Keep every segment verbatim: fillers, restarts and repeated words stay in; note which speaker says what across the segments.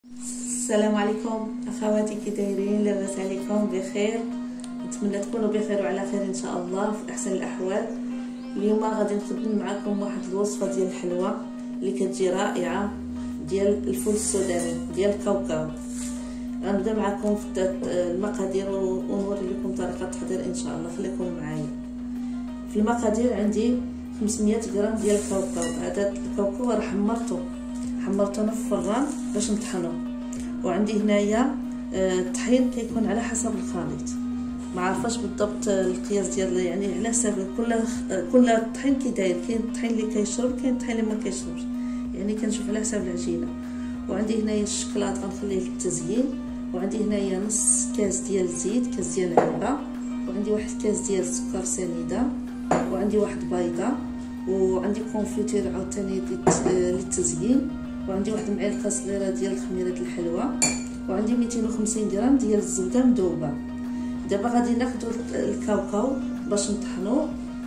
Speaker 1: السلام عليكم اخواتي، كي دايرين؟ لاباس عليكم؟ بخير؟ نتمنى تكونوا بخير وعلى خير ان شاء الله في احسن الاحوال. اليوم غادي نقدم معكم واحد الوصفه ديال الحلوى اللي كتجي رائعه، ديال الفول السوداني ديال الكاوكاو. غنبدا معكم في المقادير ونوري لكم طريقه التحضير ان شاء الله. خليكم معايا. في المقادير عندي خمسمية غرام ديال الكاوكاو. هذا الكاوكاو راه حمرته حمرته انا في الفران باش نطحنه. وعندي هنايا الطحين كيكون على حسب الخليط، ما عارفاش بالضبط القياس ديال، يعني على حسب كل كل الطحين كي داير. كاين الطحين اللي كيشرب، كاين الطحين اللي ما كيشربش، يعني كنشوف على حسب العجينه. وعندي هنايا الشكلاط غنخليه للتزيين. وعندي هنايا نص كاس ديال الزيت، كاس ديال العنبه. وعندي واحد كاس ديال السكر سنيده. وعندي واحد بيضه. وعندي كونفيتير عاوتاني للتزيين. وعندي واحد المعلقه صغيره ديال الخميره ديال الحلوى. وعندي مئتين وخمسين غرام ديال الزبده مذوبه. دابا غادي ناخذ الكاوكاو باش نطحنوه.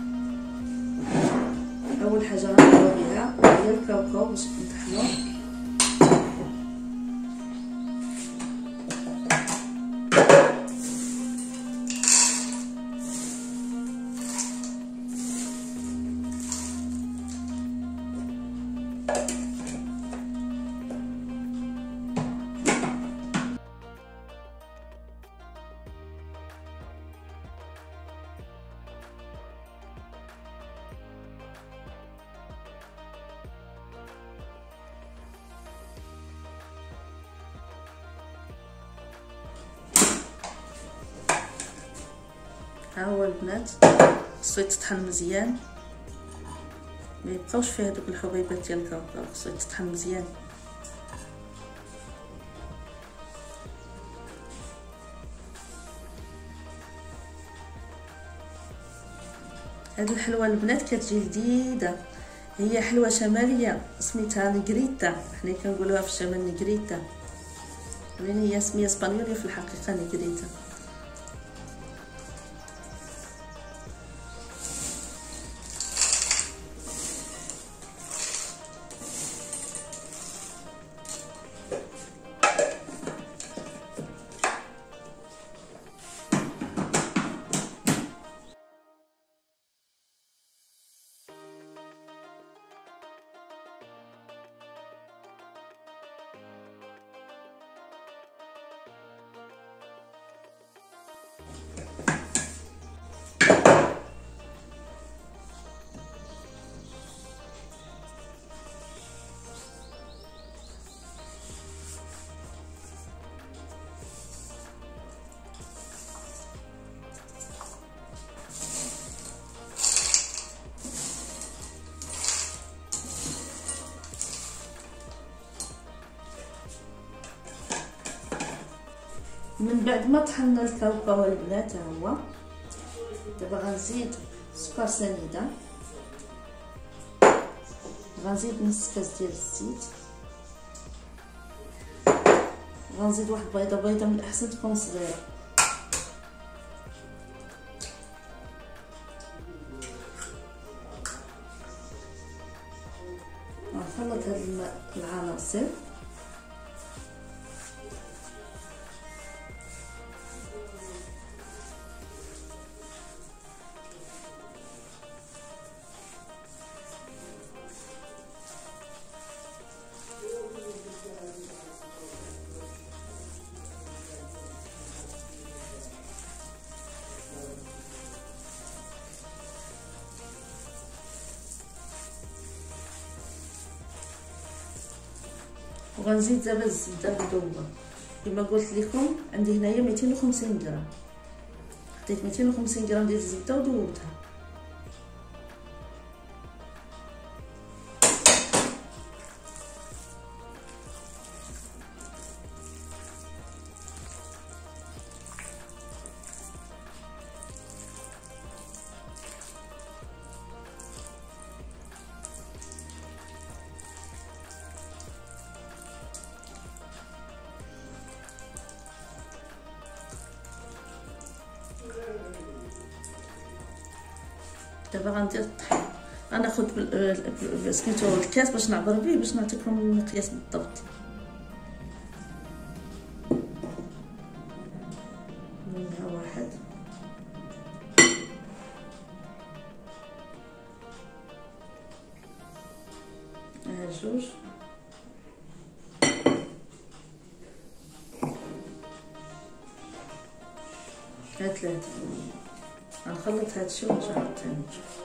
Speaker 1: اول حاجه غنبداو بها هي الكاوكاو باش نطحنوه. ها هو البنات، خصو يتطحن مزيان، ما يبقاوش فيه هذوك الحبيبات ديال الكاوكاو، خصو يتطحن مزيان. هاد الحلوى البنات كتجي لذيذه، هي حلوى شماليه سميتها نيغريتا، حنا كنقولوها في الشمال نيغريتا، لان هي سميه اسبانيوليه في الحقيقه نيغريتا. من بعد ما طحنا الكاوكاو البنات، ها هو دابا غنزيد سكر سنيده، غنزيد نص كاس ديال الزيت، غنزيد واحد بيضه بيضه من الاحسن تكون صغيره، غنخلط هاد العناصر. وغنزيد دابا الزبده مذوبه كما قلت لكم. عندي هنايا مئتين وخمسين غرام، خديت مئتين وخمسين غرام ديال الزبده وذوبتها. دابا غندير الطحين، غناخد سميتو الكاس باش نعبر به باش نعطيكم المقياس بالضبط. ها واحد، ها جوج، ها ثلاثة. غنخلط هادشي ونرجع عاوتاني نشوف.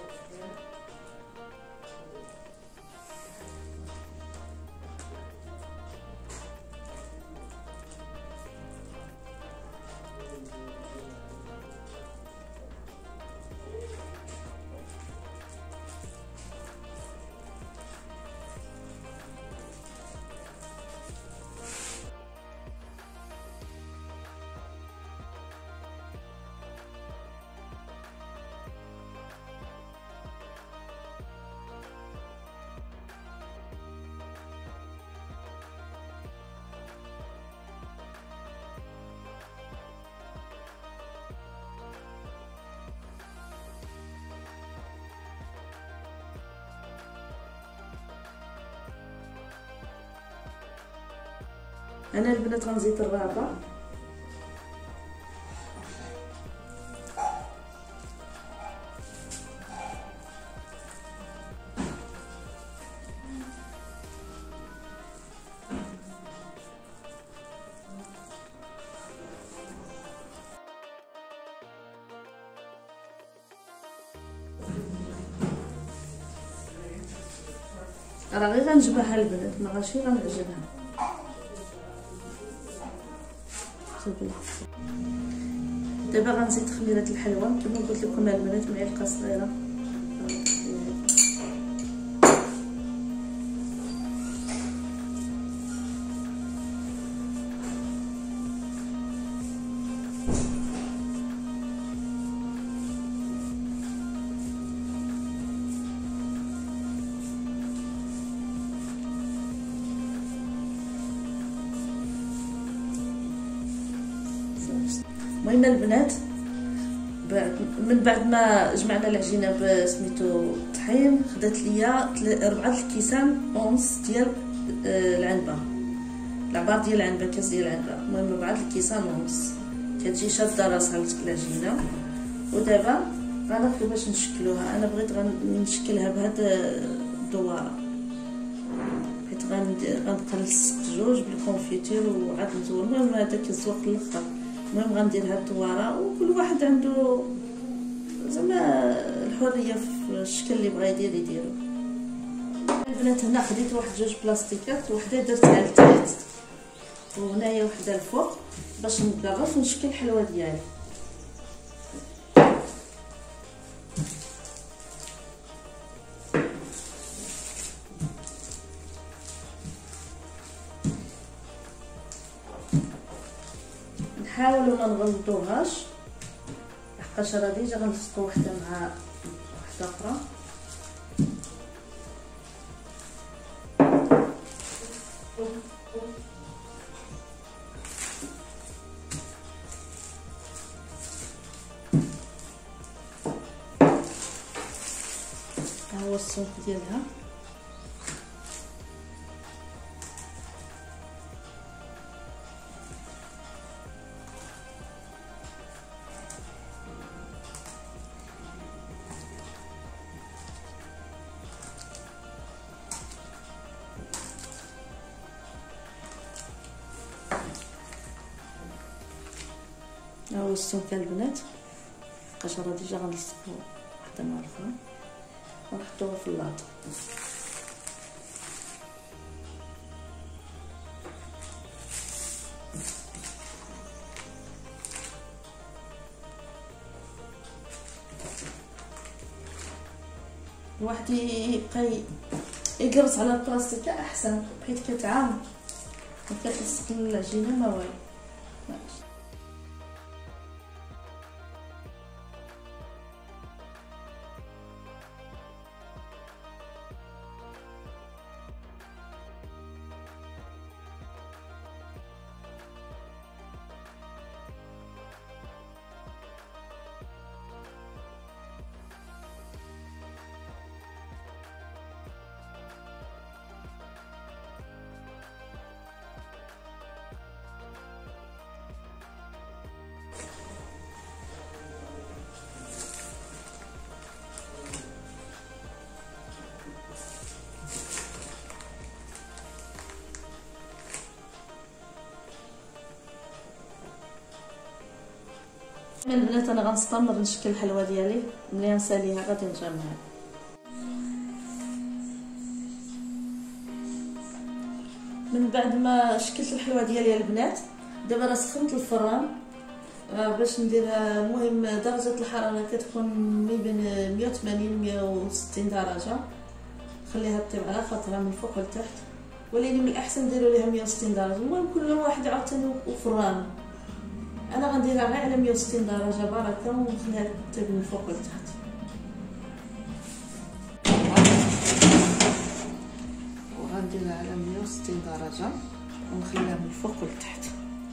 Speaker 1: انا البنات غنزيد الرابع، راه غير غنجبها البنات، ما غاشي غنعجبها. دابا غنزيد خميره الحلوى كما قلت لكم البنات، معلقه صغيره. المهم البنات من بعد ما جمعنا العجينه بسميتو الطحين، خدات ليا ربعه الكيسان اونص ديال العنبه، العبار ديال العنبه، كاس ديال العنبه. المهم ربعه الكيسان اونص كتجي شاده راسها العجينه. ودابا غناخدو باش نشكلوها. انا بغيت غنشكلها بهاد الدواره، حيت غنقلص الجوج بالكونفيتير وعاد نزول. المهم هذاك الزوق الاخر. المهم غندير هاد الدواره، وكل واحد عنده زعما الحريه في الشكل اللي بغا يدير يديرو. البنات هنا خديت واحد جوج بلاستيكات، وحده درتها لتحت وهنايا وحده الفوق باش نقرص ونشكل الحلوه ديالي. نحاولوا ما نغلطوهاش لحقاش راه ديجا غنلصقوا وحده مع وحده اخرى. ها هو السمك ديالها. ها هو السمك البنات، القشره ديجا غنلصقو وحده مع الاخرى ونحطوها في اللاطه. الواحد يبقى يقرص على البلاستيكه احسن، حيت كتعام وكتلصق العجينه ما والو. من البنات انا غنستمر نشكل الحلوه ديالي، ملي نساليها غادي نرجع معاها. من بعد ما شكلت الحلوه ديالي البنات، دابا راه سخنت الفران باش نديرها. المهم درجه الحراره كتكون ما بين مية وثمانين مية وستين درجه، خليها طيب على خاطرها من الفوق لتحت، ولكن من الاحسن نديروا ليها مية وستين درجه. المهم كل واحد عاوتاني وفران، انا غنديرها غير على مية وستين درجه بركه ونخليها طيب من الفوق لتحت. وغنديرها على مية وستين درجه ونخليها من الفوق لتحت.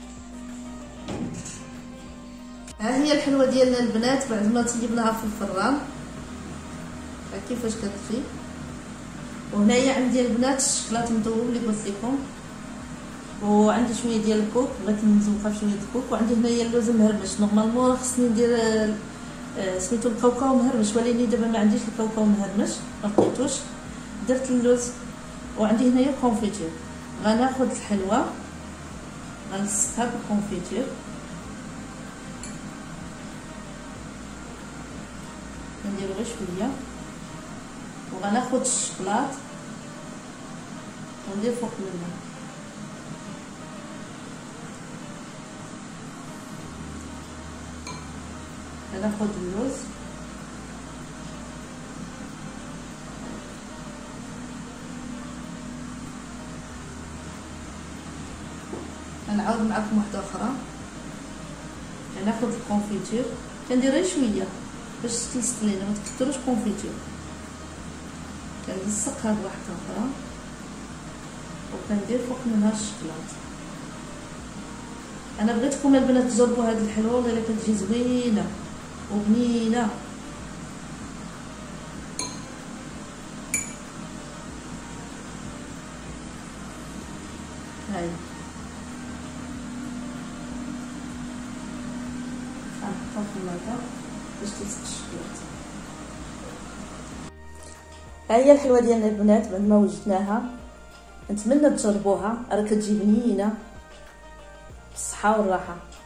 Speaker 1: ها هي الحلوه ديالنا البنات بعد ما طيبناها في الفران، كيفاش كتجي. وهنايا عندي البنات الشكلاط مذوب اللي قلت لكم، وعندي شويه ديال الكوك، بغيت نزوقها بشويه الكوك، وعندي هنايا اللوز مهرمش. نورمالمون خصني ندير سميتو الكاوكاو مهرمش، ولكن دابا ما عنديش الكاوكاو مهرمش، ما لقيتوش، درت اللوز. وعندي هنايا الكونفيتير. غناخذ الحلوه غنلصقها بالكونفيتير، نديرو غير شويه، وغناخذ الشكلاط وندير فوق منها. غناخذ اللوز غنعاود معكم واحده اخرى. غناخذ الكونفيتير، كندير غير شويه باش تلصق لينا، ما تكثروش كونفيتير. كنلصقها بواحده اخرى وكندير فوق منها الشكلاط. انا بغيتكم البنات تجربوا هذه الحلوه، والله كتجي زوينه وبنينه. هاي غنحطها في الماء باش تلصق الشكلاط. ها هي الحلوه ديالنا البنات بعد ما وجدناها، نتمنى تجربوها، راه كتجي بنينه بالصحه والراحه.